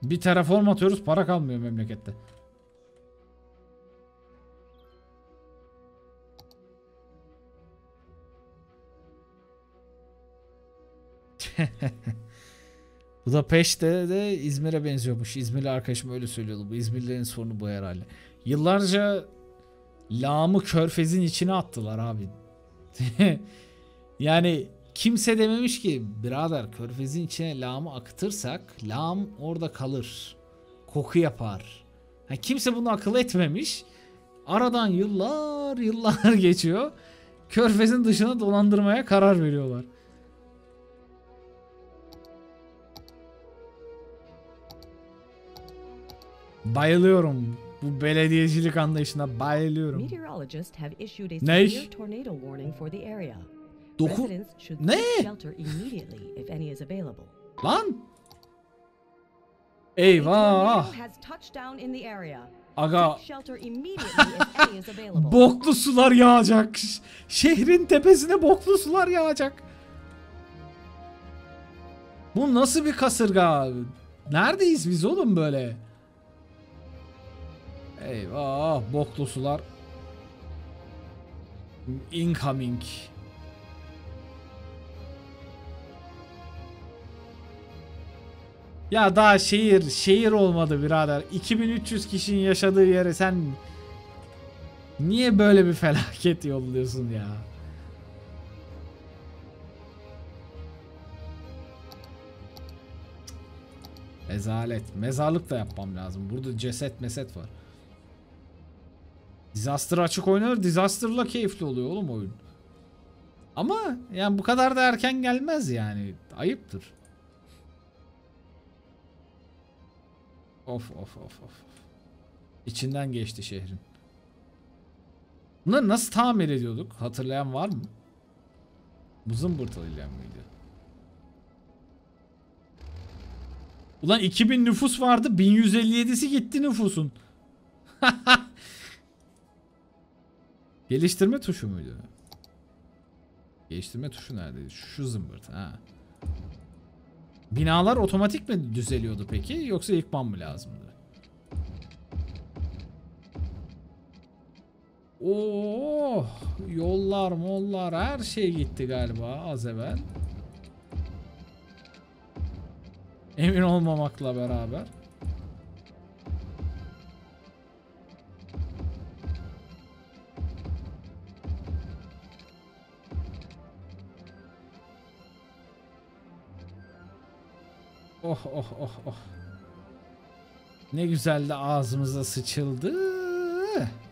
Bir terraform atıyoruz, para kalmıyor memlekette. Bu da Peşte de İzmir'e benziyormuş. İzmirli arkadaşım öyle söylüyordu. Bu İzmirlilerin sorunu bu herhalde. Yıllarca lağımı körfezin içine attılar abi. Yani kimse dememiş ki birader körfezin içine lağımı akıtırsak lağım orada kalır. Koku yapar. Ha, kimse bunu akıl etmemiş. Aradan yıllar geçiyor. Körfezin dışına dolandırmaya karar veriyorlar. Bayılıyorum. Bu belediyecilik anlayışına bayılıyorum. Ne? Ne? Lan? Eyvah. Aga. Boklu sular yağacak. Şehrin tepesine boklu sular yağacak. Bu nasıl bir kasırga? Neredeyiz biz oğlum böyle? Eyvah, boklu sular. Incoming. Ya daha şehir olmadı birader. 2300 kişinin yaşadığı yere sen niye böyle bir felaket yolluyorsun ya? Rezalet. Mezarlık da yapmam lazım. Burada ceset meset var. Disaster açık oynanır. Disaster'la keyifli oluyor oğlum oyun. Ama yani bu kadar da erken gelmez yani. Ayıptır. Of. İçinden geçti şehrin. Bunları nasıl tamir ediyorduk? Hatırlayan var mı? Bu zımbırtılıyla mıydı? Ulan 2000 nüfus vardı. 1157'si gitti nüfusun. Geliştirme tuşu muydu? Geliştirme tuşu neredeydi? Şu zımbırt. Ha. Binalar otomatik mi düzeliyordu peki? Yoksa yıkmam mı lazımdı? Oh, yollar mollar her şey gitti galiba az evvel. Emin olmamakla beraber. Oh. Ne güzel de ağzımıza sıçıldı.